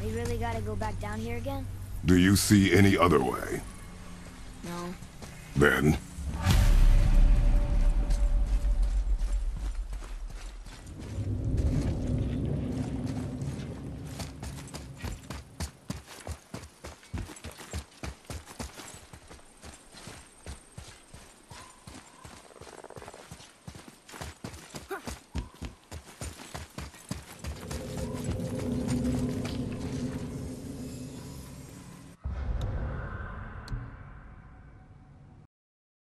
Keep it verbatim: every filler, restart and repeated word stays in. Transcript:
We really gotta go back down here again? Do you see any other way? No. Then,